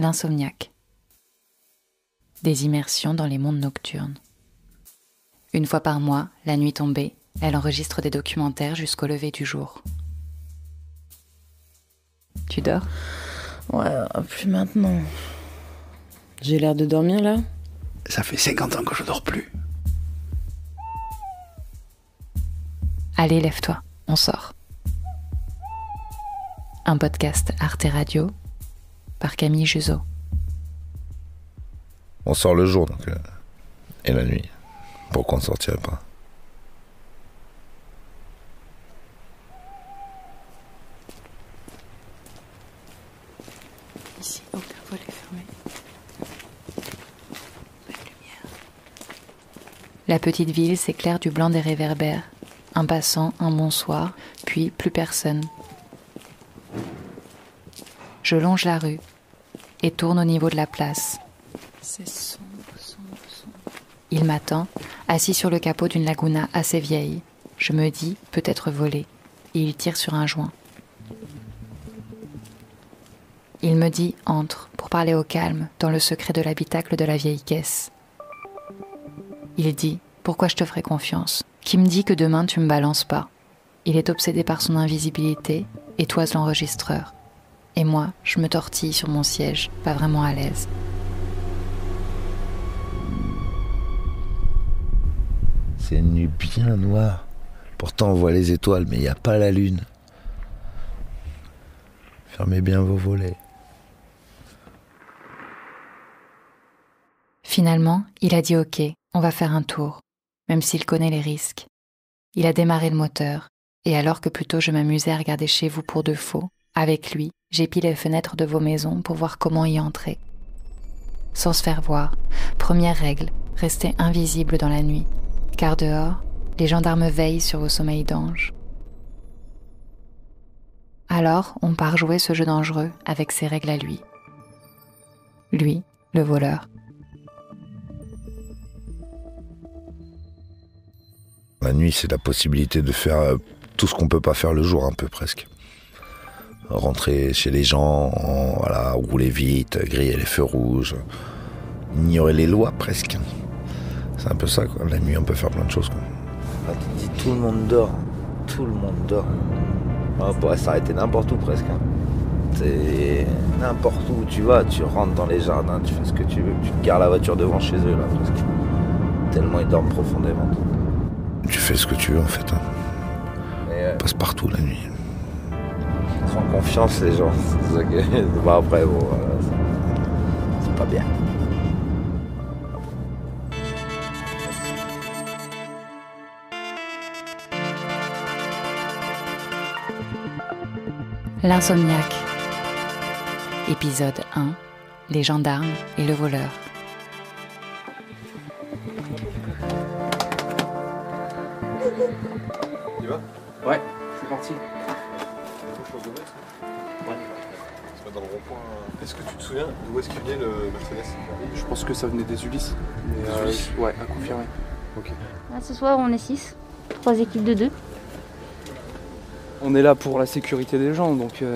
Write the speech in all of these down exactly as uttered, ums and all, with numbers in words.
l'insomniaque. Des immersions dans les mondes nocturnes. Une fois par mois, la nuit tombée, elle enregistre des documentaires jusqu'au lever du jour. Tu dors ? Ouais, plus maintenant. J'ai l'air de dormir là ? Ça fait cinquante ans que je dors plus. Allez, lève-toi, on sort. Un podcast Arte Radio par Camille Juzo. On sort le jour donc, euh, et la nuit. Pourquoi on ne sortirait pas ? Ici, aucun volet fermé. Pas de lumière. La petite ville s'éclaire du blanc des réverbères. Un passant, un bonsoir, puis plus personne. Je longe la rue et tourne au niveau de la place. C'est sombre, sombre, sombre. Il m'attend, assis sur le capot d'une Laguna assez vieille. Je me dis peut-être volé, et il tire sur un joint. Il me dit « entre » pour parler au calme, dans le secret de l'habitacle de la vieille caisse. Il dit « pourquoi je te ferai confiance ?» Qui me dit que demain tu me balances pas. Il est obsédé par son invisibilité et toise l'enregistreur. Et moi, je me tortille sur mon siège, pas vraiment à l'aise. C'est une nuit bien noire. Pourtant on voit les étoiles, mais il n'y a pas la lune. Fermez bien vos volets. Finalement, il a dit ok, on va faire un tour, même s'il connaît les risques. Il a démarré le moteur, et alors que plutôt je m'amusais à regarder chez vous pour de faux, avec lui, j'épie les fenêtres de vos maisons pour voir comment y entrer. Sans se faire voir, première règle, rester invisible dans la nuit, car dehors, les gendarmes veillent sur vos sommeils d'ange. Alors, on part jouer ce jeu dangereux avec ses règles à lui. Lui, le voleur. La nuit, c'est la possibilité de faire euh, tout ce qu'on peut pas faire le jour, un peu presque. Rentrer chez les gens, en, voilà, rouler vite, griller les feux rouges, ignorer les lois presque. C'est un peu ça, quoi. La nuit, on peut faire plein de choses, quoi. Quand tu dis tout le monde dort, tout le monde dort. On pourrait s'arrêter n'importe où presque. Hein. C'est n'importe où tu vas, tu rentres dans les jardins, tu fais ce que tu veux, tu te gares la voiture devant chez eux là presque. Tellement ils dorment profondément. Tu fais ce que tu veux en fait. Hein. Euh, on passe partout la nuit. Ils sont en confiance les gens. C'est ça que... bah, après bon, voilà, c'est... c'est pas bien. L'insomniaque. Épisode un. Les gendarmes et le voleur. Tu vas ? Ouais, c'est parti. Dans le rond-point. Est-ce que tu te souviens d'où est-ce qu'il venait le Mercedes ? Je pense que ça venait des Ulysses. Mais Des euh, Ulysses ? Ouais, à confirmer. Ok. Là, ce soir, on est six. Trois équipes de deux. On est là pour la sécurité des gens, donc euh,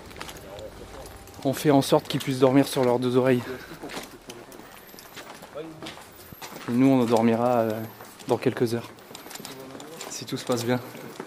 on fait en sorte qu'ils puissent dormir sur leurs deux oreilles. Et nous, on dormira euh, dans quelques heures. Si tout se passe bien.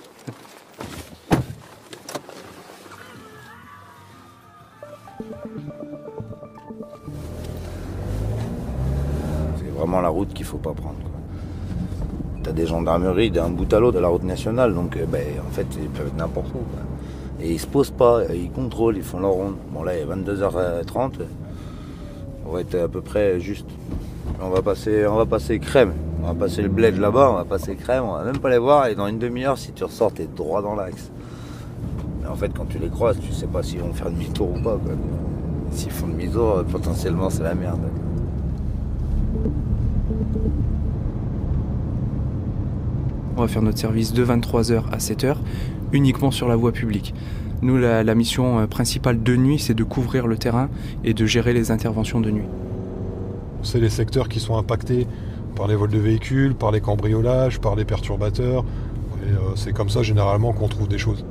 C'est vraiment la route qu'il faut pas prendre. Quoi. T'as des gendarmeries d'un bout à l'autre de la route nationale, donc euh, ben, en fait ils peuvent être n'importe où. Quoi. Et ils se posent pas, ils contrôlent, ils font leur ronde. Bon là il est vingt-deux heures trente, on va être à peu près juste. On va passer, on va passer crème, on va passer le bled là-bas, on va passer crème, on va même pas les voir et dans une demi-heure si tu ressors t'es droit dans l'axe. Mais en fait quand tu les croises, tu sais pas s'ils vont faire demi-tour ou pas. Quoi. S'ils font demi-tour, potentiellement c'est la merde. On va faire notre service de vingt-trois heures à sept heures, uniquement sur la voie publique. Nous, la, la mission principale de nuit, c'est de couvrir le terrain et de gérer les interventions de nuit. C'est les secteurs qui sont impactés par les vols de véhicules, par les cambriolages, par les perturbateurs. Et euh, c'est comme ça généralement qu'on trouve des choses.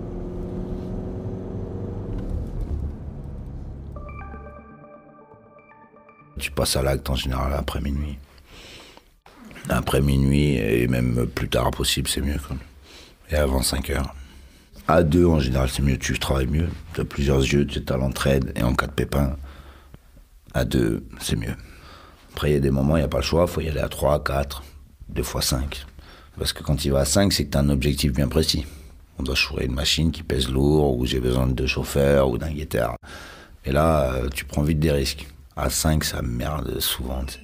Tu passes à l'acte en général après minuit. Après minuit et même plus tard possible, c'est mieux. Quoi. Et avant cinq heures. À deux, en général, c'est mieux. Tu travailles mieux. Tu as plusieurs yeux, tu es à l'entraide. Et en cas de pépin, à deux, c'est mieux. Après, il y a des moments, il n'y a pas le choix. Il faut y aller à trois, à quatre, deux fois cinq. Parce que quand tu vas à cinq, c'est que tu as un objectif bien précis. On doit chourer une machine qui pèse lourd, ou j'ai besoin de deux chauffeurs, ou d'un guetteur. Et là, tu prends vite des risques. À cinq, ça merde souvent. Tu sais.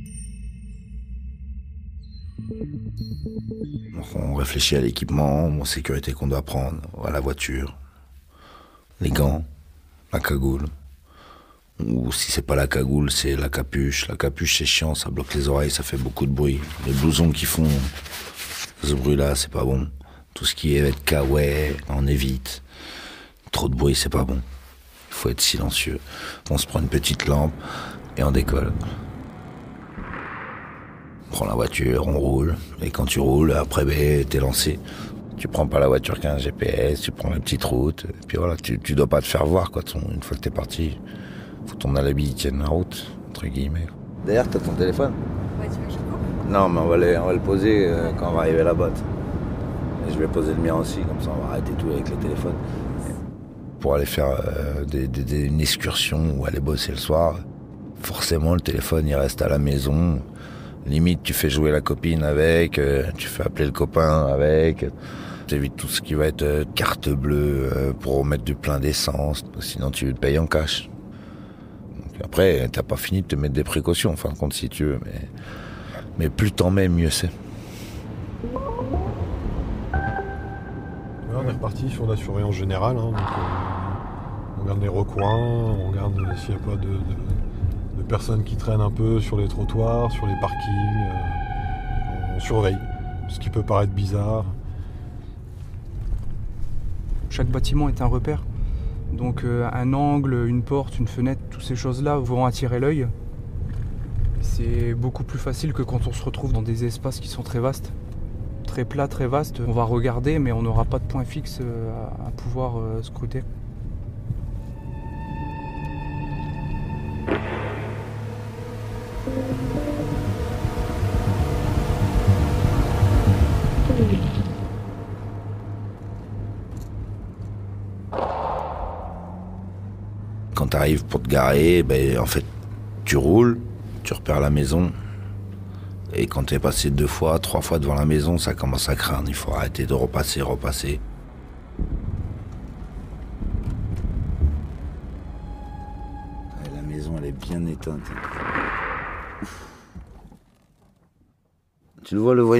Donc on réfléchit à l'équipement, aux sécurités qu'on doit prendre, à la voiture, les gants, la cagoule. Ou si c'est pas la cagoule, c'est la capuche. La capuche, c'est chiant, ça bloque les oreilles, ça fait beaucoup de bruit. Les blousons qui font ce bruit-là, c'est pas bon. Tout ce qui est avec kawaii, on évite. Trop de bruit, c'est pas bon. Il faut être silencieux. On se prend une petite lampe et on décolle. On prend la voiture, on roule. Et quand tu roules, après, ben, t'es lancé. Tu prends pas la voiture qu'un G P S, tu prends la petite route. Et puis voilà, tu, tu dois pas te faire voir, quoi. Ton, une fois que t'es parti, faut que ton alibi tienne la route, entre guillemets. D'ailleurs, t'as ton téléphone ? Ouais, tu veux que je coupe ? Non, mais on va, les, on va le poser euh, quand on va arriver là-bas. Et je vais poser le mien aussi, comme ça on va arrêter tout avec le téléphone. Pour aller faire euh, des, des, des, une excursion ou aller bosser le soir, forcément le téléphone il reste à la maison. Limite tu fais jouer la copine avec, euh, tu fais appeler le copain avec. T'évites tout ce qui va être euh, carte bleue euh, pour mettre du plein d'essence, sinon tu le payes en cash. Donc après t'as pas fini de te mettre des précautions en fin de compte si tu veux, mais, mais plus t'en mets mieux c'est. On est reparti sur la surveillance générale, hein, donc, euh, on regarde les recoins, on regarde s'il n'y a pas de, de, de personnes qui traînent un peu sur les trottoirs, sur les parkings, euh, on surveille, ce qui peut paraître bizarre. Chaque bâtiment est un repère, donc euh, un angle, une porte, une fenêtre, toutes ces choses-là vont attirer l'œil. C'est beaucoup plus facile que quand on se retrouve dans des espaces qui sont très vastes. Très plat, très vaste, on va regarder mais on n'aura pas de point fixe à, à pouvoir euh, scruter. Quand tu arrives pour te garer, ben, en fait tu roules, tu repères la maison. Et quand t'es passé deux fois, trois fois devant la maison, ça commence à craindre. Il faut arrêter de repasser, repasser. La maison, elle est bien éteinte. Tu le vois, le voyant ?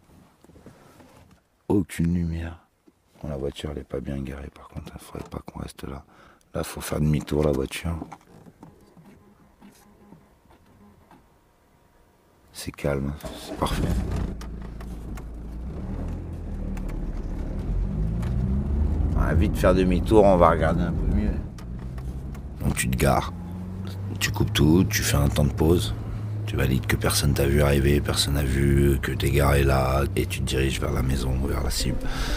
Aucune lumière. Bon, la voiture, elle est pas bien garée, par contre. Il faudrait pas qu'on reste là. Là, il faut faire demi-tour, la voiture. C'est calme, c'est parfait. On va vite faire demi-tour, on va regarder un peu mieux. Donc tu te gares, tu coupes tout, tu fais un temps de pause, tu valides que personne t'a vu arriver, personne n'a vu que t'es garé là, et tu te diriges vers la maison, vers la cible.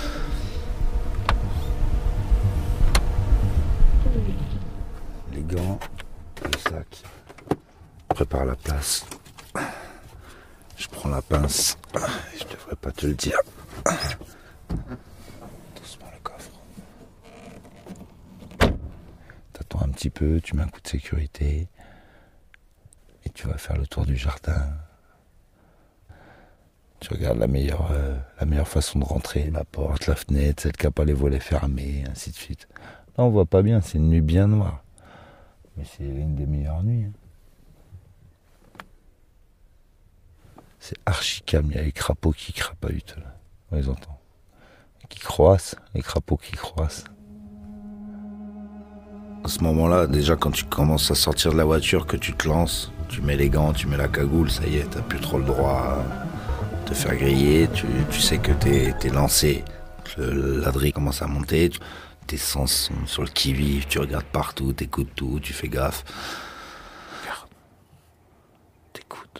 Les gants, le sac, prépare la place. Je prends la pince, je devrais pas te le dire. Doucement le coffre. T'attends un petit peu, tu mets un coup de sécurité et tu vas faire le tour du jardin. Tu regardes la meilleure, euh, la meilleure façon de rentrer, la porte, la fenêtre, celle qui n'a pas les volets fermés, ainsi de suite. Là on voit pas bien, c'est une nuit bien noire. Mais c'est une des meilleures nuits. Hein. C'est archi calme, il y a les crapauds qui crapahutent là, on les entend. Qui croissent, les crapauds qui croissent. À ce moment-là, déjà quand tu commences à sortir de la voiture, que tu te lances, tu mets les gants, tu mets la cagoule, ça y est, t'as plus trop le droit de te faire griller, tu, tu sais que t'es, t'es lancé, le ladri commence à monter, tu, tes sens sont sur le qui-vive, tu regardes partout, t'écoutes tout, tu fais gaffe. Regarde, t'écoutes.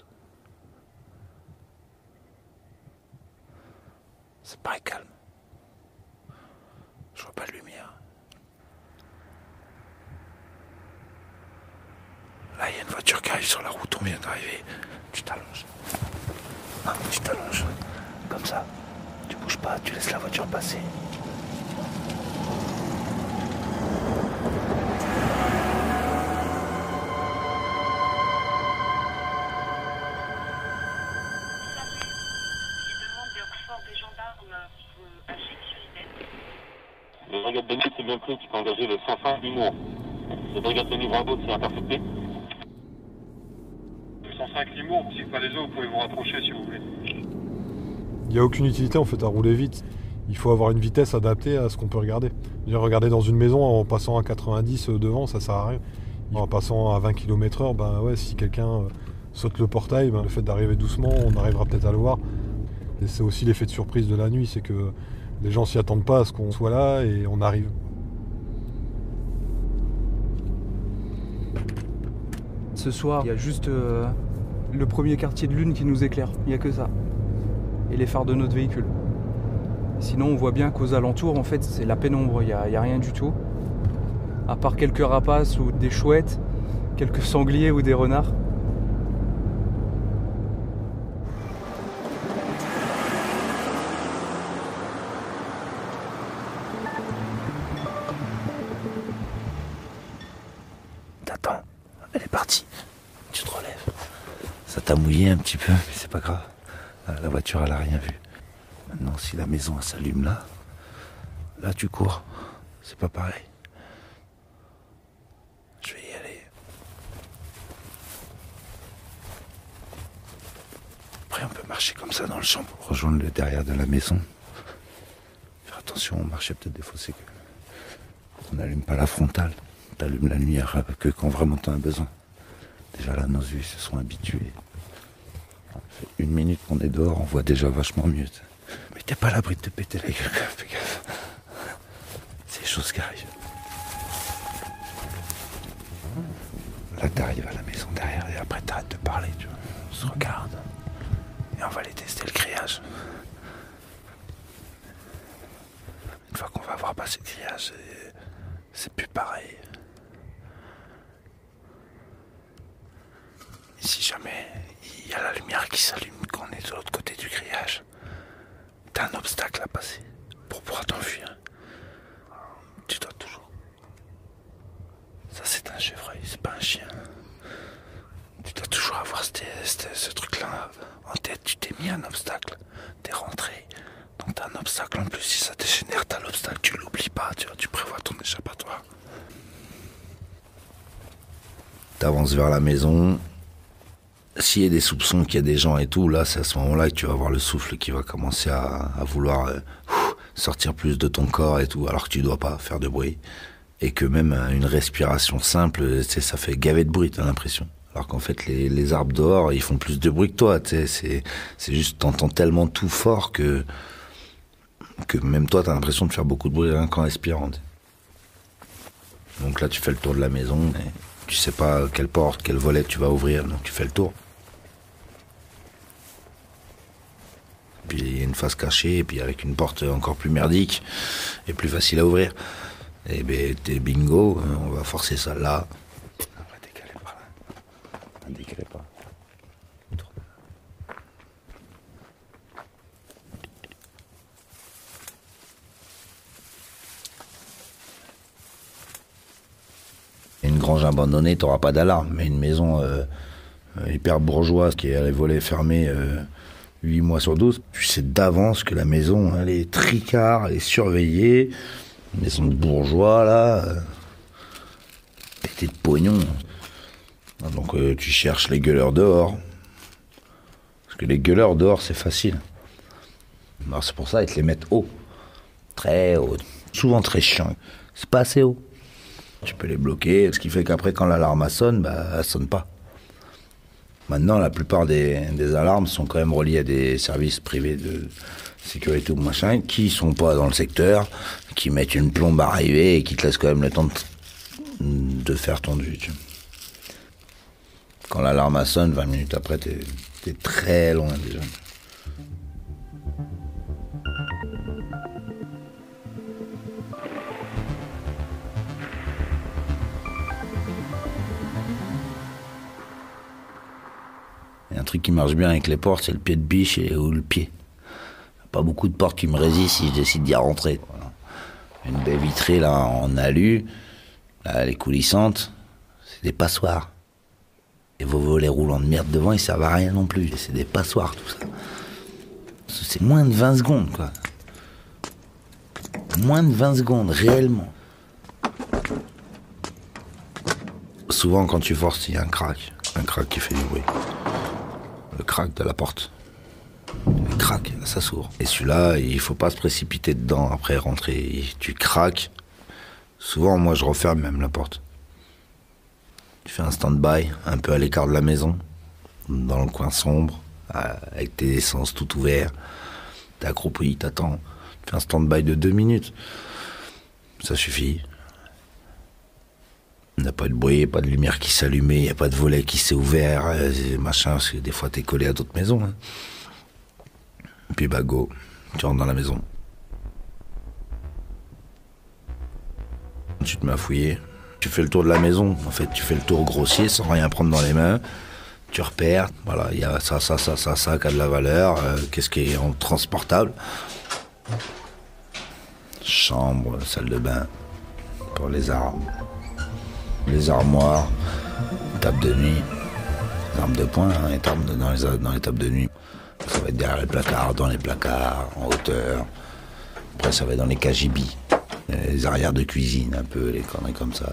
C'est pas calme. Je vois pas de lumière. Là, il y a une voiture qui arrive sur la route, on vient d'arriver. Tu t'allonges. Non, tu t'allonges. Comme ça. Tu bouges pas, tu laisses la voiture passer. Les brigades de nuit, c'est bien pris, tu peux engager le cent cinq Limours. Les brigades de nuit Bravo, c'est intercepté. Le cent cinq Limours, si pas les autres, vous pouvez vous rapprocher si vous voulez. Il n'y a aucune utilité en fait à rouler vite. Il faut avoir une vitesse adaptée à ce qu'on peut regarder. Dire, regarder dans une maison en passant à quatre-vingt-dix devant, ça sert à rien. En passant à vingt kilomètres heure, ben ouais, si quelqu'un saute le portail, ben, le fait d'arriver doucement, on arrivera peut-être à le voir. Et c'est aussi l'effet de surprise de la nuit, c'est que les gens s'y attendent pas à ce qu'on soit là et on arrive. Ce soir, il y a juste euh, le premier quartier de lune qui nous éclaire. Il n'y a que ça. Et les phares de notre véhicule. Sinon, on voit bien qu'aux alentours, en fait, c'est la pénombre. Il n'y a, a rien du tout. À part quelques rapaces ou des chouettes, quelques sangliers ou des renards. T'attends, elle est partie. Tu te relèves. Ça t'a mouillé un petit peu, mais c'est pas grave. La voiture, elle a rien vu. Maintenant, si la maison elle s'allume là, là tu cours. C'est pas pareil. Je vais y aller. Après, on peut marcher comme ça dans le champ pour rejoindre le derrière de la maison. Faire attention, marcher peut-être des fois, c'est que on n'allume pas la frontale. T'allumes la lumière que quand vraiment t'en as besoin. Déjà là, nos yeux se sont habitués. Ça fait une minute qu'on est dehors, on voit déjà vachement mieux. Mais t'es pas à l'abri de te péter la gueule, fais gaffe. C'est des choses qui arrivent. Là, t'arrives à la maison derrière et après t'arrêtes de parler, tu vois. On se regarde et on va aller tester le grillage. Une fois qu'on va avoir passé le grillage, c'est plus pareil. Et si jamais il y a la lumière qui s'allume quand on est de l'autre côté du grillage, t'as un obstacle à passer pour pouvoir t'enfuir. Tu dois toujours. Ça, c'est un chevreuil, c'est pas un chien. Tu dois toujours avoir cette, cette, ce truc-là en tête. Tu t'es mis un obstacle, t'es rentré. Donc t'as un obstacle en plus. Si ça dégénère, t'as l'obstacle, tu l'oublies pas. Tu vois, tu prévois ton échappatoire. T'avances vers la maison. S'il y a des soupçons qu'il y a des gens et tout, là, c'est à ce moment-là que tu vas avoir le souffle qui va commencer à, à vouloir euh, sortir plus de ton corps et tout, alors que tu dois pas faire de bruit. Et que même une respiration simple, tu sais, ça fait gaver de bruit, t'as l'impression. Alors qu'en fait, les, les arbres dehors, ils font plus de bruit que toi, tu sais. C'est, c'est juste, t'entends tellement tout fort que, que même toi, t'as l'impression de faire beaucoup de bruit rien qu'en respirant. Donc là, tu fais le tour de la maison, et tu sais pas quelle porte, quel volet tu vas ouvrir, donc tu fais le tour. Puis il y a une face cachée, et puis avec une porte encore plus merdique, et plus facile à ouvrir. Et ben t'es bingo, on va forcer ça là. On va décaler par là. On va décaler par là. Une grange abandonnée, t'auras pas d'alarme, mais une maison euh, hyper bourgeoise qui a les volets fermés euh, huit mois sur douze, tu sais d'avance que la maison, elle est tricard, elle est surveillée. Une maison de bourgeois, là, euh, pété de pognon. Donc euh, tu cherches les gueuleurs dehors. Parce que les gueuleurs dehors, c'est facile. Alors c'est pour ça qu'ils te les mettent haut. Très haut. Souvent très chiant. C'est pas assez haut. Tu peux les bloquer, ce qui fait qu'après, quand l'alarme sonne, bah, elle sonne pas. Maintenant, la plupart des, des alarmes sont quand même reliées à des services privés de sécurité ou machin, qui sont pas dans le secteur, qui mettent une plombe à arriver et qui te laissent quand même le temps de, de faire ton dû. Tu vois. Quand l'alarme sonne, vingt minutes après, t'es, t'es très loin déjà. truc qui marche bien avec les portes, c'est le pied de biche et, ou le pied. Pas beaucoup de portes qui me résistent si je décide d'y rentrer. Voilà. Une baie vitrée là en alu, là, elle est coulissante, c'est des passoires. Et vos volets roulants de merde devant, ils servent à rien non plus. C'est des passoires tout ça. C'est moins de vingt secondes quoi. Moins de vingt secondes, réellement. Souvent quand tu forces, il y a un crack. Un crack qui fait du bruit. Le crack de la porte. Le crack, ça s'ouvre. Et celui-là, il faut pas se précipiter dedans après rentrer. Tu craques. Souvent, moi, je referme même la porte. Tu fais un stand-by, un peu à l'écart de la maison, dans le coin sombre, avec tes essences tout ouverts. T'es accroupi, t'attends. Tu fais un stand-by de deux minutes. Ça suffit. Il n'y a pas de bruit, pas de lumière qui s'allumait, il n'y a pas de volet qui s'est ouvert, machin, parce que des fois t'es collé à d'autres maisons. Hein. Et puis bah go, tu rentres dans la maison. Tu te mets à fouiller. Tu fais le tour de la maison, en fait, tu fais le tour grossier sans rien prendre dans les mains. Tu repères, voilà, il y a ça, ça, ça, ça, ça qui a de la valeur, euh, qu'est-ce qui est en transportable. Chambre, salle de bain, pour les armes. Les armoires, table de nuit, les armes de poing, hein, les armes de, dans, les, dans les tables de nuit. Ça va être derrière les placards, dans les placards, en hauteur. Après, ça va être dans les cagibis, les arrières de cuisine, un peu, les conneries comme ça.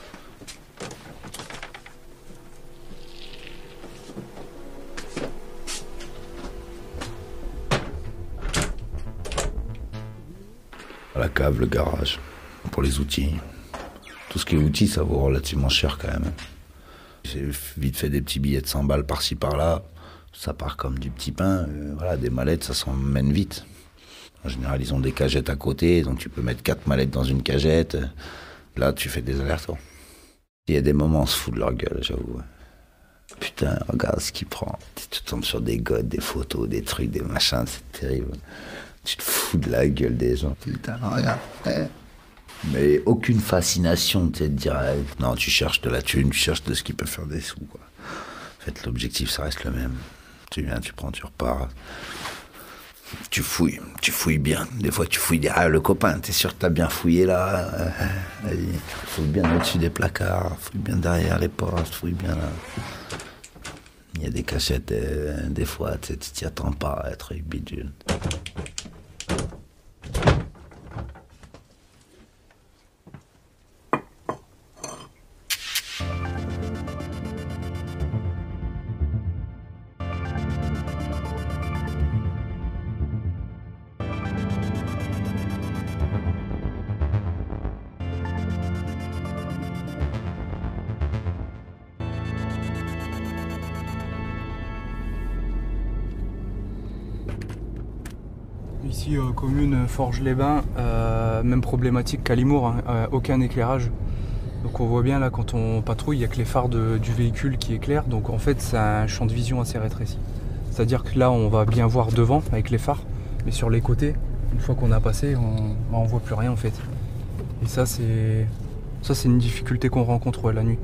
La cave, le garage, pour les outils. Tout ce qui est outils, ça vaut relativement cher quand même. J'ai vite fait des petits billets de cent balles par-ci par-là. Ça part comme du petit pain. Euh, voilà, des mallettes, ça s'emmène vite. En général, ils ont des cagettes à côté, donc tu peux mettre quatre mallettes dans une cagette. Là, tu fais des allers-retours. Il y a des moments, on se fout de leur gueule, j'avoue. Putain, regarde ce qu'il prend. Tu tombes sur des godes, des photos, des trucs, des machins, c'est terrible. Tu te fous de la gueule des gens. Putain, regarde. Ouais. Mais aucune fascination, tu sais, de dire hey, non, tu cherches de la thune, tu cherches de ce qui peut faire des sous, quoi. En fait, l'objectif, ça reste le même. Tu viens, tu prends, tu repars. Tu fouilles, tu fouilles bien. Des fois, tu fouilles derrière le copain. T'es sûr que t'as bien fouillé là. Vas-y, fouille bien au-dessus des placards, fouille bien derrière les portes, fouille bien là. Il y a des cachettes, euh, des fois, tu t'y attends pas à être bidule. Ici, euh, commune Forges-les-Bains, euh, même problématique qu'à Limours, hein, euh, aucun éclairage. Donc on voit bien là quand on patrouille, il n'y a que les phares de, du véhicule qui éclairent. Donc en fait c'est un champ de vision assez rétréci. C'est-à-dire que là on va bien voir devant avec les phares, mais sur les côtés, une fois qu'on a passé, on ne voit plus rien en fait. Et ça c'est ça c'est une difficulté qu'on rencontre ouais, la nuit.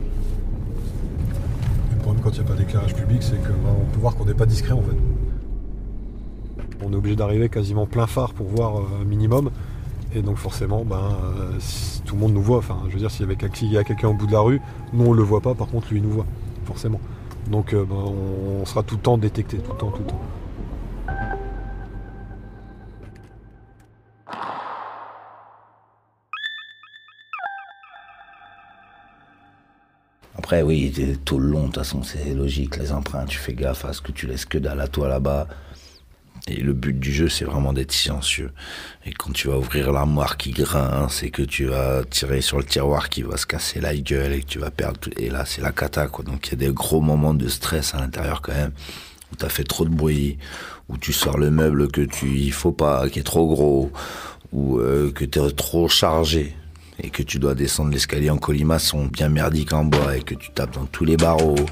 Le problème quand il n'y a pas d'éclairage public, c'est qu'on bah, peut voir qu'on n'est pas discret en fait. On est obligé d'arriver quasiment plein phare pour voir un euh, minimum. Et donc forcément, ben, euh, si tout le monde nous voit. Enfin, je veux dire, s'il y a quelqu'un au bout de la rue, nous on le voit pas, par contre lui il nous voit, forcément. Donc euh, ben, on sera tout le temps détecté, tout le temps, tout le temps. Après oui, tout le long, de toute façon c'est logique, les empreintes, tu fais gaffe à ce que tu laisses que dalle à toi là-bas. Et le but du jeu, c'est vraiment d'être silencieux. Et quand tu vas ouvrir l'armoire qui grince, et que tu vas tirer sur le tiroir qui va se casser la gueule, et que tu vas perdre tout... Et là, c'est la cata, quoi. Donc, il y a des gros moments de stress à l'intérieur, quand même, où t'as fait trop de bruit, où tu sors le meuble que tu... il faut pas, qui est trop gros, ou euh, que t'es trop chargé, et que tu dois descendre l'escalier en colimaçon, bien merdique en bois, et que tu tapes dans tous les barreaux.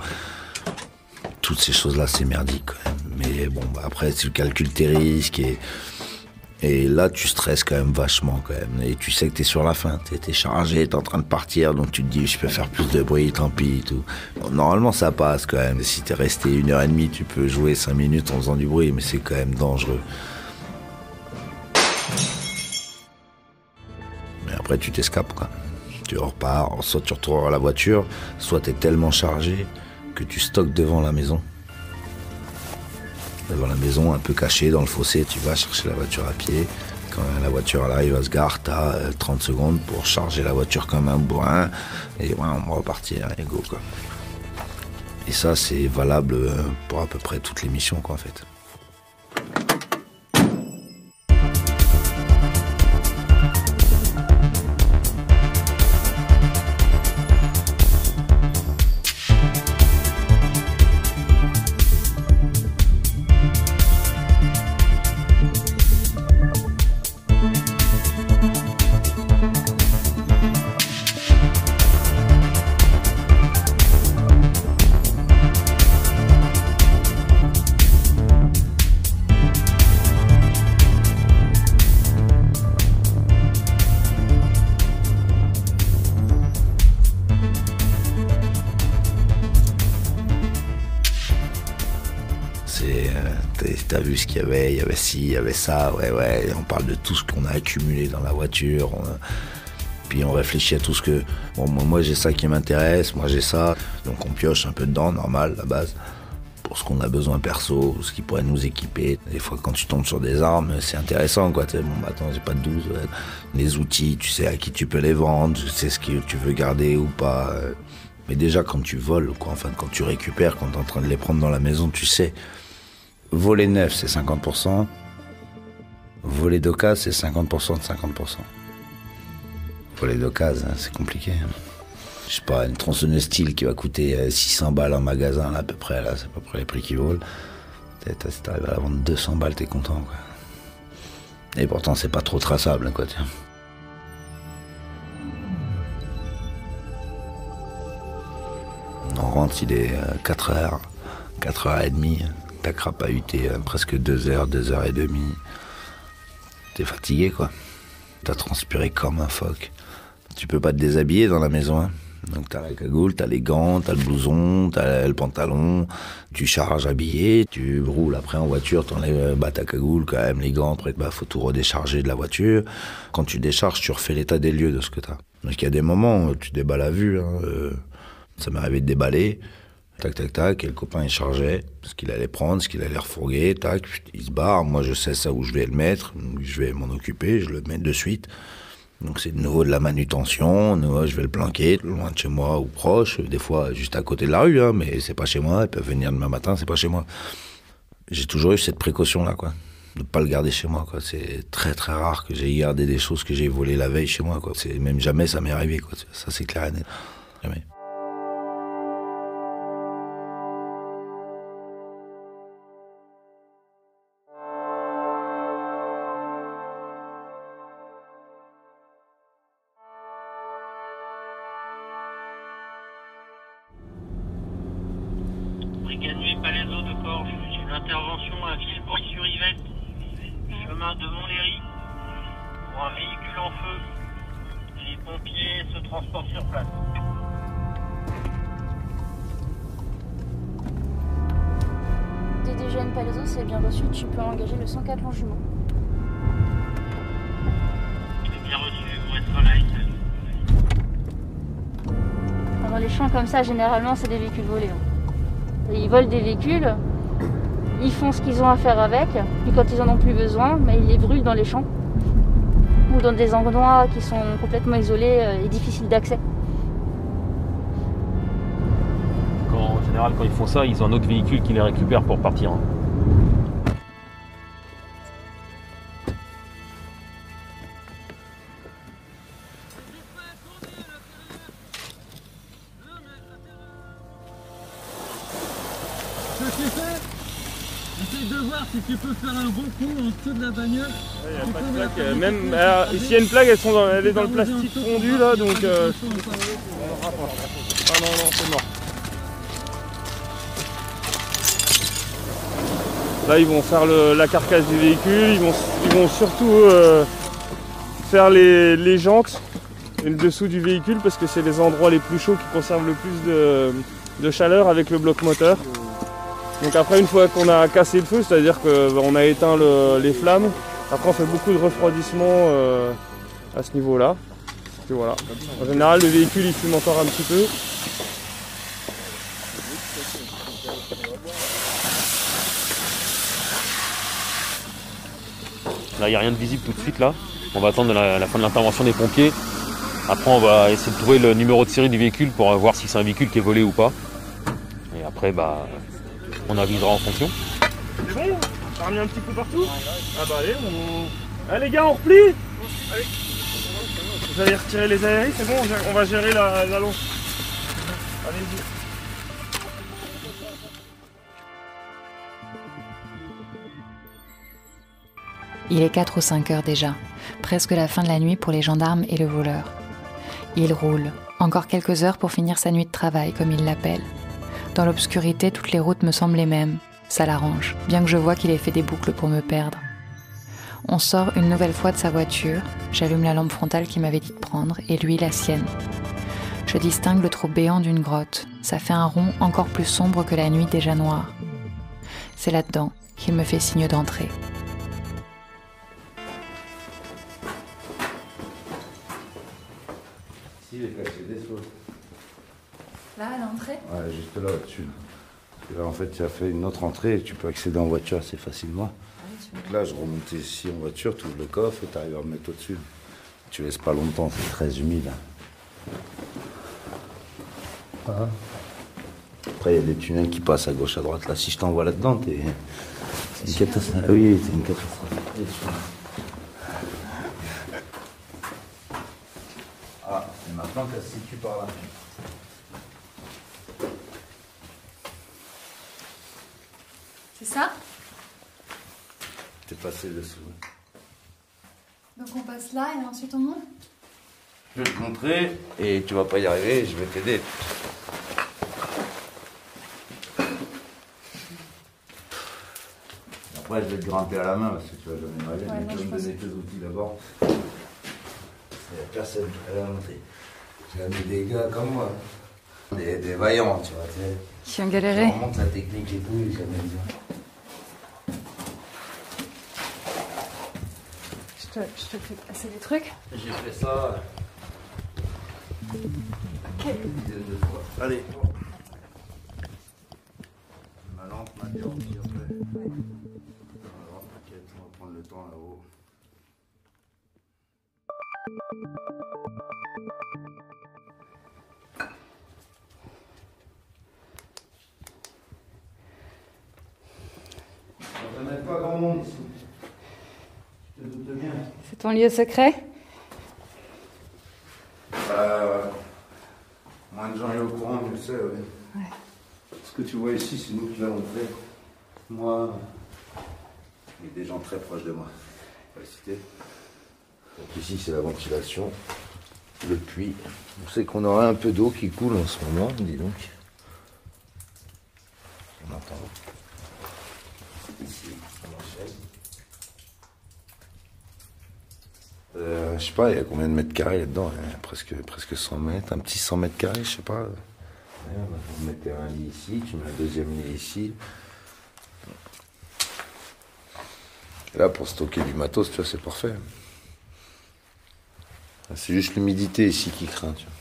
Toutes ces choses-là, c'est merdique, quand même. Mais bon, bah après, tu calcules tes risques et Et là, tu stresses quand même vachement quand même. Et tu sais que t'es sur la fin, t'es, t'es chargé, t'es en train de partir, donc tu te dis je peux faire plus de bruit, tant pis et tout. Bon, normalement ça passe quand même. Si t'es resté une heure et demie, tu peux jouer cinq minutes en faisant du bruit, mais c'est quand même dangereux. Mais après tu t'escapes quoi. Tu repars, soit tu retournes à la voiture, soit t'es tellement chargé que tu stockes devant la maison. Devant la maison, un peu caché dans le fossé, tu vas chercher la voiture à pied. Quand la voiture elle arrive à se gare, t'as trente secondes pour charger la voiture comme un bourrin. Et ouais, on va repartir, et go quoi. Et ça, c'est valable pour à peu près toutes les missions quoi en fait. T'as vu ce qu'il y avait, il y avait ci, il y avait ça, ouais, ouais, on parle de tout ce qu'on a accumulé dans la voiture, on a... puis on réfléchit à tout ce que... Bon, moi, moi j'ai ça qui m'intéresse, moi j'ai ça, donc on pioche un peu dedans, normal, la base, pour ce qu'on a besoin perso, ce qui pourrait nous équiper. Des fois quand tu tombes sur des armes, c'est intéressant, quoi, tu sais, bon, bah, attends, j'ai pas de douze, ouais. Les outils, tu sais à qui tu peux les vendre, tu sais ce que tu veux garder ou pas, mais déjà quand tu voles, quoi, enfin quand tu récupères, quand t'es en train de les prendre dans la maison, tu sais... Voler neuf, c'est cinquante pour cent. Voler d'occasion, c'est cinquante pour cent de cinquante pour cent. Voler d'occasion, hein, c'est compliqué. Je sais pas, une tronçonneuse style qui va coûter six cents balles en magasin, là, à peu près, là, c'est à peu près les prix qu'ils volent. Si t'arrives à la vendre deux cents balles, t'es content, quoi. Et pourtant, c'est pas trop traçable, quoi, tiens. On rentre, il est quatre heures, quatre heures trente. T'as crapahuté presque deux heures, deux heures et demie. T'es fatigué, quoi. T'as transpiré comme un phoque. Tu peux pas te déshabiller dans la maison, hein. Donc t'as la cagoule, t'as les gants, t'as le blouson, t'as le pantalon. Tu charges habillé, tu roules après en voiture, t'enlèves bah, ta cagoule, quand même, les gants. Après, bah, faut tout redécharger de la voiture. Quand tu décharges, tu refais l'état des lieux de ce que t'as. Donc il y a des moments où tu déballes à vue, hein. Euh, ça m'est arrivé de déballer. Tac, tac, tac, et le copain il chargeait, ce qu'il allait prendre, ce qu'il allait refourguer, tac, il se barre, moi je sais ça où je vais le mettre, je vais m'en occuper, je le mets de suite. Donc c'est de nouveau de la manutention, de nouveau, je vais le planquer, loin de chez moi ou proche, des fois juste à côté de la rue, hein, mais c'est pas chez moi, ils peuvent venir demain matin, c'est pas chez moi. J'ai toujours eu cette précaution-là, quoi, de pas le garder chez moi, quoi. C'est très très rare que j'ai gardé des choses que j'ai volées la veille chez moi, quoi. C'est, même jamais ça m'est arrivé, quoi. Ça c'est clair et net. Jamais. Brigade nuit Palaiseau de Corge, j'ai une intervention à Villebois-sur-Yvette, chemin de Montlhéry, pour un véhicule en feu. Les pompiers se transportent sur place. D D G N Palaiseau, c'est bien reçu, tu peux engager le cent quatre Longjumeau. C'est bien reçu, vous restera là, Estelle. Dans les champs comme ça, généralement, c'est des véhicules volés. Ils volent des véhicules, ils font ce qu'ils ont à faire avec, puis quand ils en ont plus besoin, bah, ils les brûlent dans les champs ou dans des endroits qui sont complètement isolés et difficiles d'accès. Quand, en général, quand ils font ça, ils ont un autre véhicule qui les récupère pour partir. Hein. Essaye de voir si tu peux faire un bon coup en dessous de la bagnole. Il n'y a pas de plaque. Euh, même, alors, s'il y a une plaque, elles sont dans, elle est dans le plastique fondu là, donc. Euh... Ah non, non, c'est mort. Là, ils vont faire le, la carcasse du véhicule, ils vont, ils vont surtout euh, faire les, les jantes et le dessous du véhicule parce que c'est les endroits les plus chauds qui conservent le plus de, de chaleur avec le bloc moteur. Donc après, une fois qu'on a cassé le feu, c'est-à-dire qu'on a éteint le, les flammes, après on fait beaucoup de refroidissement euh, à ce niveau-là. Voilà. En général, le véhicule il fume encore un petit peu. Là, il n'y a rien de visible tout de suite là. On va attendre la, la fin de l'intervention des pompiers. Après, on va essayer de trouver le numéro de série du véhicule pour voir si c'est un véhicule qui est volé ou pas. Et après, bah, on avisera en fonction. C'est bon? T'as remis un petit coup partout? Ah bah allez, on... Allez les gars, on replie. Allez. Vous allez retirer les aéris, c'est bon, on va gérer la, la longe. Allez-y. Il est quatre ou cinq heures déjà, presque la fin de la nuit pour les gendarmes et le voleur. Il roule, encore quelques heures pour finir sa nuit de travail, comme il l'appelle. Dans l'obscurité, toutes les routes me semblent les mêmes. Ça l'arrange, bien que je vois qu'il ait fait des boucles pour me perdre. On sort une nouvelle fois de sa voiture, j'allume la lampe frontale qu'il m'avait dit de prendre, et lui la sienne. Je distingue le trou béant d'une grotte. Ça fait un rond encore plus sombre que la nuit déjà noire. C'est là-dedans qu'il me fait signe d'entrer. Ici, les cachets des choses. Là, à l'entrée? Ouais, juste là, au-dessus. Parce que là, en fait, tu as fait une autre entrée et tu peux accéder en voiture assez facilement. Donc là, je remontais ici en voiture, tu ouvres le coffre et tu arrives à me mettre au-dessus. Tu laisses pas longtemps, c'est très humide. Ah. Après, il y a des tunnels qui passent à gauche, à droite. Là, si je t'envoie là-dedans, t'es... c'est une catastrophe. Ah oui, c'est une catastrophe. Ah, et maintenant qu'elle se situe par là. C'est ça? T'es passé dessous. Donc on passe là et ensuite on monte? Je vais te montrer et tu vas pas y arriver, je vais t'aider. Après, je vais te grimper à la main parce que tu vas jamais y arriver. Ouais, mais non, tu vas me donner tes outils d'abord. Il n'y a personne qui va la montrer. J'ai amené des gars comme moi. Des, des vaillants, tu vois. Tu sais. Qui ont galéré. On monte la technique et tout, et jamais dit. Je te, je te fais passer des trucs? J'ai fait ça. Ok. Une dizaine de fois. Allez. Ma lampe m'a dit après. Ouais. Alors, t'inquiète, on va prendre le temps là-haut. On ne connaît pas grand monde ici. Je te doute bien. C'est ton lieu secret? Euh, moins de gens est au courant, je le sais, oui. Ouais. Ce que tu vois ici, c'est nous qui l'avons fait. Moi, et des gens très proches de moi. On va les citer. Donc ici, c'est la ventilation, le puits. On sait qu'on aura un peu d'eau qui coule en ce moment, dis donc. On entend. Ici, on enchaîne. Euh, je sais pas, il y a combien de mètres carrés là-dedans? Presque, presque cent mètres, un petit cent mètres carrés, je sais pas. On va mettre un lit ici, tu mets un deuxième lit ici. Et là, pour stocker du matos, tu vois, c'est parfait. C'est juste l'humidité ici qui craint, tu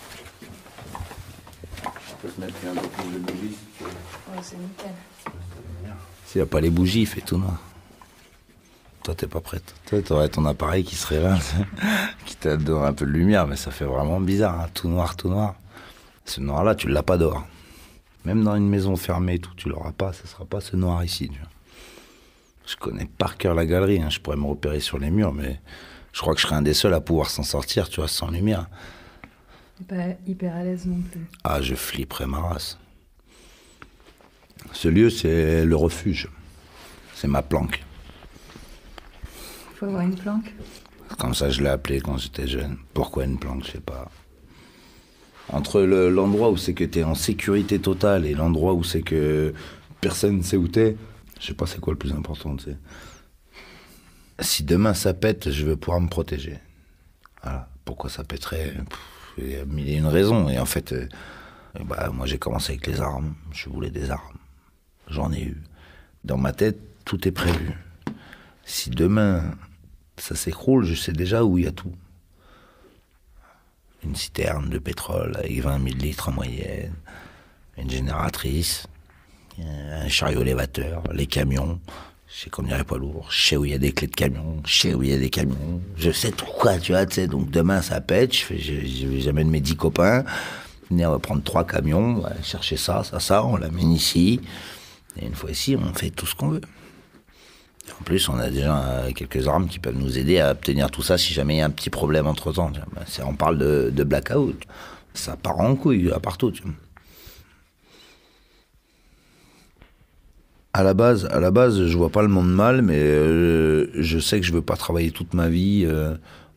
vois. Je peux te mettre un peu plus de bougies si tu veux. Ouais, c'est nickel. S'il n'y a pas les bougies, il fait tout noir. Toi, t'es pas prête. Toi, t'aurais ton appareil qui serait là, qui te donne un peu de lumière, mais ça fait vraiment bizarre, hein. Tout noir, tout noir. Ce noir-là, tu l'as pas dehors. Même dans une maison fermée et tout, tu l'auras pas, ce sera pas ce noir ici. Tu vois. Je connais par cœur la galerie, hein. Je pourrais me repérer sur les murs, mais je crois que je serais un des seuls à pouvoir s'en sortir, tu vois, sans lumière. T'es pas hyper à l'aise non plus. Ah, je flipperais ma race. Ce lieu, c'est le refuge. C'est ma planque. Il faut avoir une planque. Comme ça, je l'ai appelé quand j'étais jeune. Pourquoi une planque, je sais pas. Entre le, l'endroit où c'est que t'es en sécurité totale et l'endroit où c'est que personne ne sait où t'es, Je sais pas c'est quoi le plus important, tu sais. Si demain ça pète, je veux pouvoir me protéger. Voilà. Pourquoi ça pèterait? Il y a mille et une raisons. Et en fait, euh, bah, moi j'ai commencé avec les armes. Je voulais des armes. J'en ai eu. Dans ma tête, tout est prévu. Si demain ça s'écroule, je sais déjà où il y a tout. Une citerne de pétrole avec vingt mille litres en moyenne, une génératrice, un chariot élévateur, les camions. Je sais qu'on n'irait pas lourd, je sais où il y a des clés de camion, je sais où il y a des camions, je sais tout quoi, tu vois, tu sais. Donc demain ça pète, je fais, je, je, j'amène mes dix copains, venez, on va prendre trois camions, on va chercher ça, ça, ça, on l'amène ici. Et une fois ici, on fait tout ce qu'on veut. En plus, on a déjà quelques armes qui peuvent nous aider à obtenir tout ça si jamais il y a un petit problème entre-temps. On parle de, de blackout. Ça part en couille à partout. Tu vois. À la base, à la base, je vois pas le monde mal, mais euh, je sais que je veux pas travailler toute ma vie euh,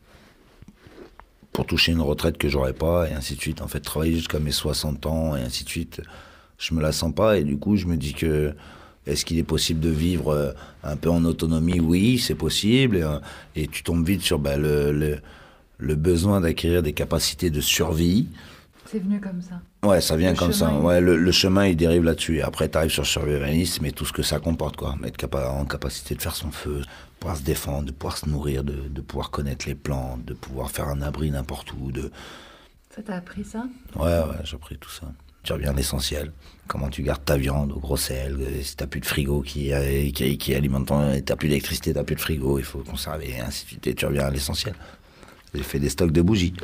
pour toucher une retraite que j'aurais pas, et ainsi de suite. En fait, travailler jusqu'à mes soixante ans, et ainsi de suite, je me la sens pas, et du coup, je me dis que est-ce qu'il est possible de vivre un peu en autonomie? Oui, c'est possible. Et, et tu tombes vite sur bah, le, le, le besoin d'acquérir des capacités de survie. C'est venu comme ça. Ouais, ça vient le comme chemin, ça. il... Ouais, le, le chemin, il dérive là-dessus. Et après, tu arrives sur le survivalisme et tout ce que ça comporte, quoi. Être capa- en capacité de faire son feu, de pouvoir se défendre, de pouvoir se nourrir, de, de pouvoir connaître les plantes, de pouvoir faire un abri n'importe où. De... Ça t'a appris ça? Ouais, ouais, j'ai appris tout ça. Tu reviens à l'essentiel. Comment tu gardes ta viande au gros sel, si t'as plus de frigo qui, qui, qui alimente ton... T'as plus d'électricité, t'as plus de frigo, il faut conserver, et ainsi de suite. Et tu reviens à l'essentiel. J'ai fait des stocks de bougies.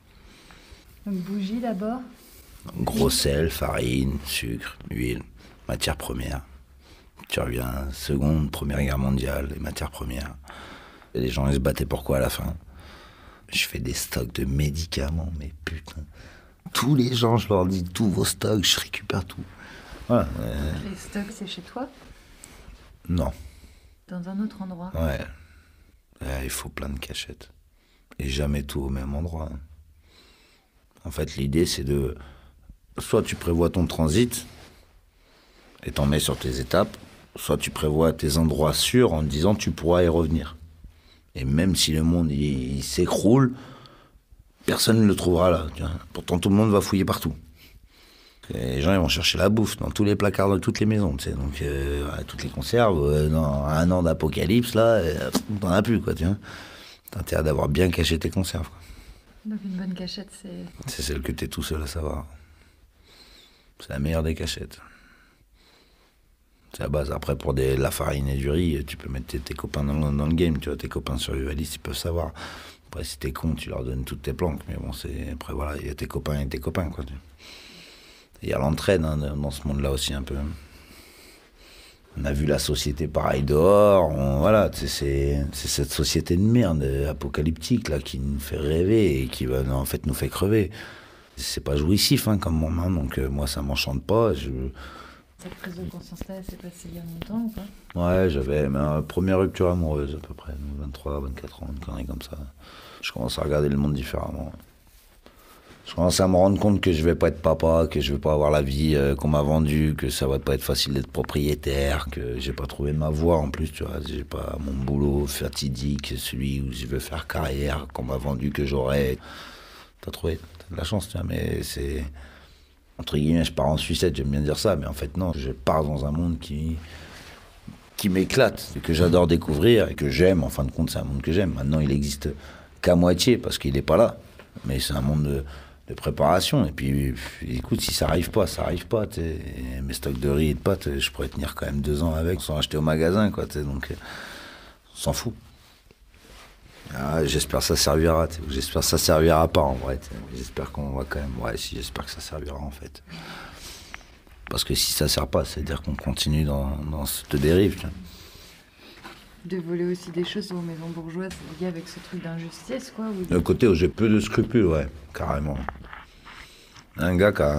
Une bougie d'abord? Gros sel, farine, sucre, huile, matières premières. Tu reviens, seconde, première guerre mondiale, les matières premières. Et les gens, ils se battaient pour quoi à la fin? Je fais des stocks de médicaments, mais putain. Tous les gens, je leur dis, tous vos stocks, je récupère tout. Voilà. Euh... Les stocks, c'est chez toi? Non. Dans un autre endroit? Ouais. Ouais, il faut plein de cachettes. Et jamais tout au même endroit. En fait, l'idée, c'est de... Soit tu prévois ton transit, et t'en mets sur tes étapes, soit tu prévois tes endroits sûrs en te disant tu pourras y revenir. Et même si le monde, il, il s'écroule, personne ne le trouvera là. Tu vois. Pourtant, tout le monde va fouiller partout. Et les gens, ils vont chercher la bouffe dans tous les placards de toutes les maisons, tu sais. Donc, euh, toutes les conserves, euh, dans un an d'apocalypse, là, euh, t'en as plus, quoi, tu vois. T'as intérêt d'avoir bien caché tes conserves, quoi. Donc, une bonne cachette, c'est... C'est celle que t'es tout seul à savoir. C'est la meilleure des cachettes. C'est la base. Après, pour des, la farine et du riz, tu peux mettre tes, tes copains dans, dans le game, tu vois. Tes copains survivalistes, ils peuvent savoir. Après, si t'es con, tu leur donnes toutes tes planques. Mais bon, c'est... Après, voilà, il y a tes copains et tes copains, quoi. Il y a l'entraide hein, dans ce monde-là aussi, un peu. On a vu la société pareil dehors. On, voilà, c'est, c'est cette société de merde apocalyptique, là, qui nous fait rêver et qui, va, en fait, nous fait crever. C'est pas jouissif, hein, comme moment, hein, donc euh, moi, ça m'enchante pas. Je... Cette prise de conscience-là, elle s'est passée il y a longtemps ou pas? Ouais, j'avais ma première rupture amoureuse, à peu près, vingt-trois, vingt-quatre ans, une connerie comme ça. Je commence à regarder le monde différemment. Je commence à me rendre compte que je vais pas être papa, que je vais pas avoir la vie euh, qu'on m'a vendue, que ça va pas être facile d'être propriétaire, que j'ai pas trouvé ma voie en plus, tu vois. J'ai pas mon boulot fatidique, celui où je veux faire carrière, qu'on m'a vendu que j'aurais. T'as trouvé, t'as de la chance, tu vois, mais c'est... Entre guillemets, je pars en sucette, j'aime bien dire ça, mais en fait, non, je pars dans un monde qui... qui m'éclate, et que j'adore découvrir, et que j'aime, en fin de compte, c'est un monde que j'aime. Maintenant, il existe qu'à moitié, parce qu'il est pas là. Mais c'est un monde de, de préparation, et puis, écoute, si ça arrive pas, ça arrive pas, t'sais. Mes stocks de riz et de pâtes, je pourrais tenir quand même deux ans avec, sans acheter au magasin, quoi, t'sais, donc... On s'en fout. Ah, j'espère que ça servira, j'espère que ça servira pas en vrai, j'espère qu'on va quand même, ouais si j'espère que ça servira en fait. Parce que si ça sert pas, c'est-à-dire qu'on continue dans, dans cette dérive. Tu vois. De voler aussi des choses aux maisons bourgeoises liées avec ce truc d'injustice, quoi. Ou... Le côté où j'ai peu de scrupules, ouais, carrément. Un gars qui a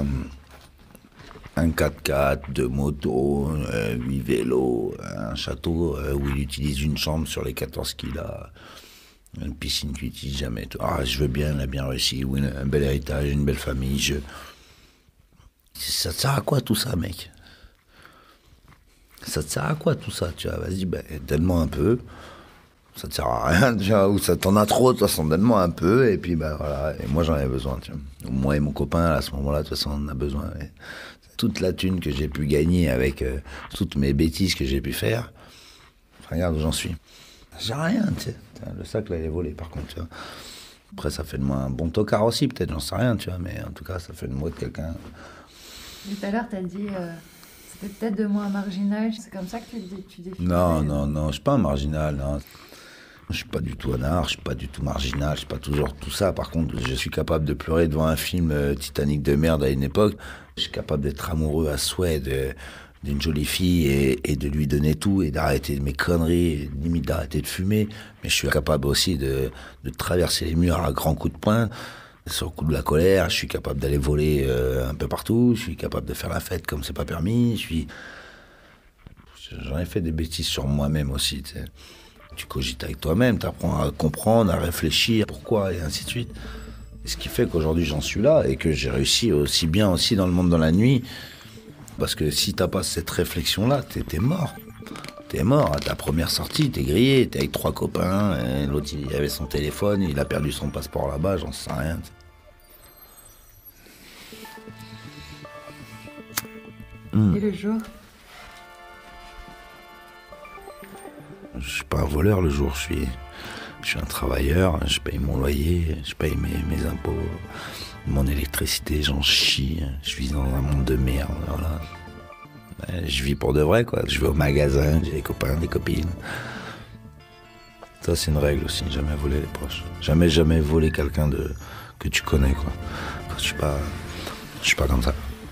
un quatre-quatre, deux motos, euh, huit vélos, un château euh, où il utilise une chambre sur les quatorze qu'il a. Une piscine qu'il n'utilise jamais. Ah, je veux bien, il a bien réussi. Oui, un bel héritage, une belle famille. Je... Ça te sert à quoi tout ça, mec? Ça Ça te sert à quoi tout ça, tu vois? Vas-y, ben, donne-moi un peu. Ça te sert à rien, tu vois, ou ça t'en a trop, de toute façon, donne-moi un peu, et puis ben voilà, et moi j'en avais besoin, tu vois. Moi et mon copain, à ce moment-là, de toute façon, on en a besoin. Et toute la thune que j'ai pu gagner avec euh, toutes mes bêtises que j'ai pu faire, regarde où j'en suis. J'ai rien, tu sais. Le sac, là, il est volé, par contre, tu vois. Après, ça fait de moi un bon tocard aussi, peut-être, j'en sais rien, tu vois, mais en tout cas, ça fait de moi de quelqu'un. Tout à l'heure, t'as dit, euh, c'était peut-être de moi un marginal, c'est comme ça que tu, tu définis? Non, non, non, je suis pas un marginal, non. Je suis pas du tout anard, je suis pas du tout marginal, je suis pas toujours tout ça. Par contre, je suis capable de pleurer devant un film euh, Titanic de merde à une époque. Je suis capable d'être amoureux à souhait de, d'une jolie fille et, et de lui donner tout et d'arrêter mes conneries, et limite d'arrêter de fumer. Mais je suis capable aussi de, de traverser les murs à grands coups de poing. Sur le coup de la colère, je suis capable d'aller voler euh, un peu partout. Je suis capable de faire la fête comme c'est pas permis. Je suis... J'en ai fait des bêtises sur moi-même aussi, tu sais. Tu cogites avec toi-même, tu apprends à comprendre, à réfléchir, pourquoi, et ainsi de suite. Et ce qui fait qu'aujourd'hui j'en suis là et que j'ai réussi aussi bien aussi dans le monde dans la nuit. Parce que si t'as pas cette réflexion-là, t'es, t'es mort. T'es mort. À ta première sortie, t'es grillé, t'es avec trois copains, et l'autre il avait son téléphone, il a perdu son passeport là-bas, j'en sais rien. Mmh. Et le jour? Je suis pas un voleur le jour, je suis, je suis un travailleur, je paye mon loyer, je paye mes, mes impôts, mon électricité, j'en chie, je vis dans un monde de merde, voilà. Je vis pour de vrai, quoi. Je vais au magasin, j'ai des copains, des copines. Ça, c'est une règle aussi, jamais voler les proches. Jamais, jamais voler quelqu'un de, que tu connais, quoi. Je suis pas, je suis pas comme ça.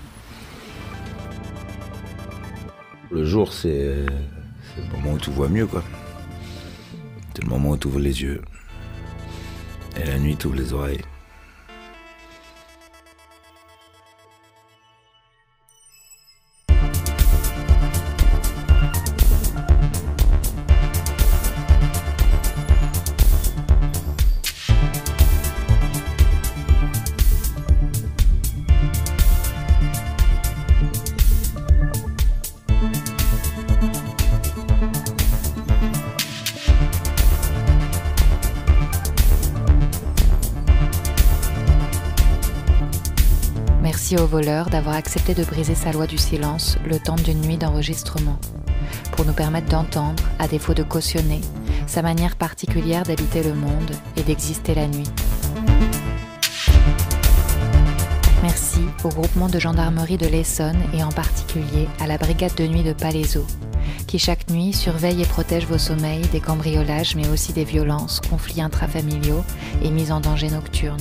Le jour, c'est... C'est le moment où tu vois mieux, quoi. C'est le moment où tu ouvres les yeux. Et la nuit, tu ouvres les oreilles. Merci au voleur d'avoir accepté de briser sa loi du silence le temps d'une nuit d'enregistrement, pour nous permettre d'entendre, à défaut de cautionner, sa manière particulière d'habiter le monde et d'exister la nuit. Merci au groupement de gendarmerie de l'Essonne et en particulier à la brigade de nuit de Palaiseau, qui chaque nuit surveille et protège vos sommeils des cambriolages mais aussi des violences, conflits intrafamiliaux et mises en danger nocturnes.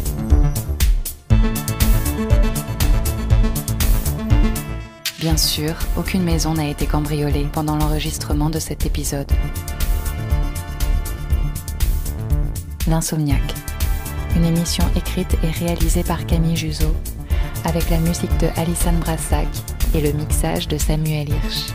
Bien sûr, aucune maison n'a été cambriolée pendant l'enregistrement de cet épisode. L'Insomniaque, une émission écrite et réalisée par Camille Juzo, avec la musique de Alissane Brassac et le mixage de Samuel Hirsch.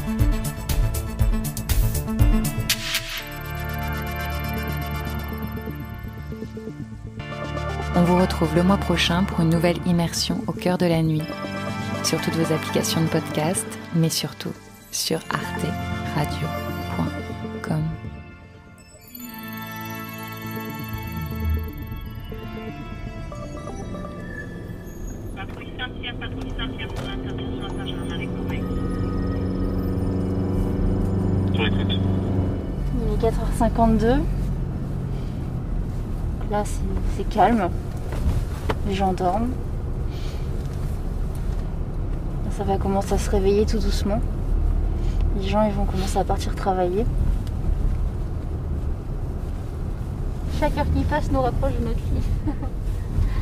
On vous retrouve le mois prochain pour une nouvelle immersion au cœur de la nuit, sur toutes vos applications de podcast, mais surtout sur arte radio point com. Patrouille Saint-Pierre, patrouille Saint-Pierre, pour l'intervention à Saint-Germain-les-Corbeilles. Sur écoute. Il est quatre heures cinquante-deux. Là, c'est, c'est calme. Les gens dorment. Ça va commencer à se réveiller tout doucement. Les gens ils vont commencer à partir travailler. Chaque heure qui passe nous rapproche de notre lit.